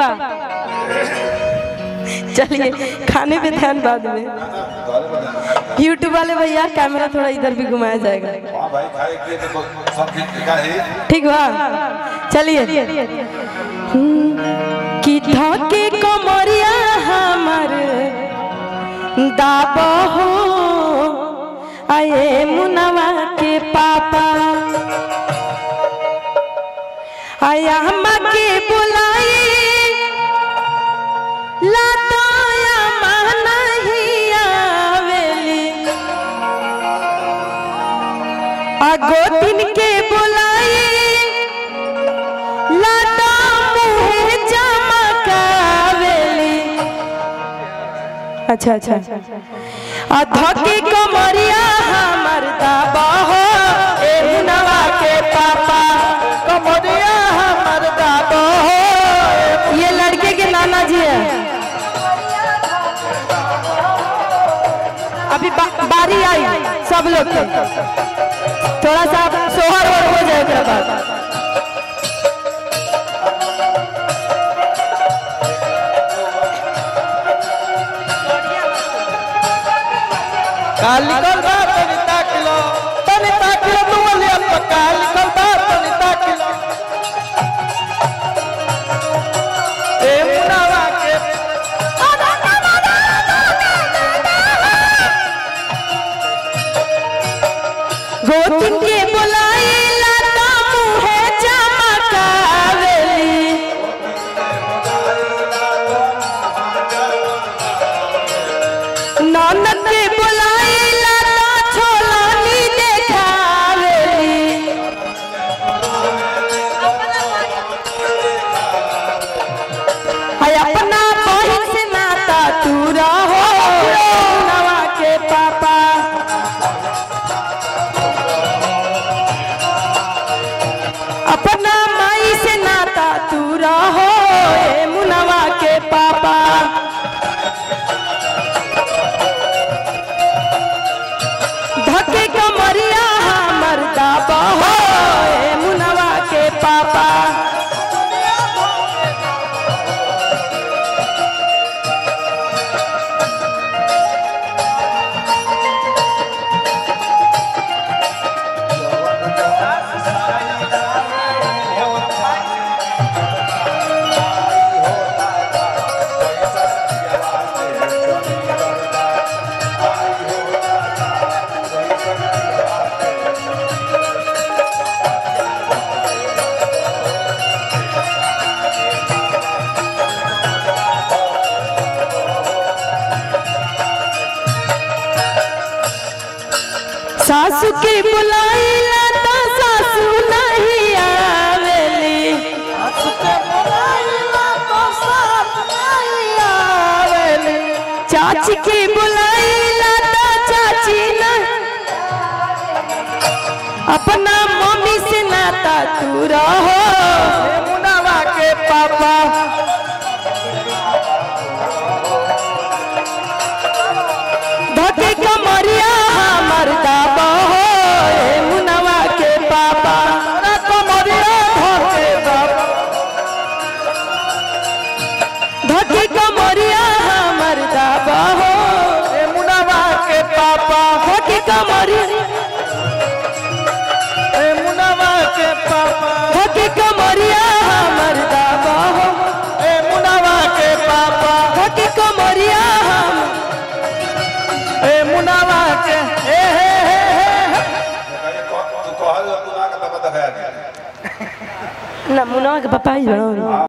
बा। चलिए खाने पे ध्यान बाद में। यूट्यूब वाले भैया कैमरा थोड़ा इधर भी घुमाया जाएगा। ठीक बा। चलिए कि धके कमरिया हमर दाबो हो आए मुनवा के पापा आया हम के बुलाए लाताया नहीं आवेली आगो दिन के बुलाए लाता मुहे चमकावेली। अच्छा धके कमरिया हमर दाबा हो ए मुनवा के पापा कमरिया हमर दाबा हो। ये लड़के के नाना जी है। अभी बारी आई सब लोग के थोड़ा सा सोहर हो जाए के बाद। काली कलबा तनिता किलो तू वाली अल्प काली कलबा तनिता किलो ए मुनवा के गोतिन के बुलाए लाता मुहे चमकावेली ननद के बुलाए लाता छोलानी देखावेली। हाय अपना बहिन से नाता तू रहो नवा के पापा अपना माई से नाता तू रहो ए मुनवा के पापा। धके कमरिया हमर दाबा हो ए मुनवा के पापा। सासू के बुलाई लाता सासू नहीं आवेली चाची के बुलाई लाता चाची न अपना मम्मी से नाता तू रहो मुनवा के पापा धके कमरिया हमर दाबा हो ए मुनवा के पापा कमरिया धके कमरिया हमर दाबा हो ए मुनवा के पापा धके कमरिया ए मुनवा के पापा धके कमरिया हमर दाबा हो ए मुनवा के पापा धके कमरिया हम ए मुनवा के ए ना मुनवा के पापा ही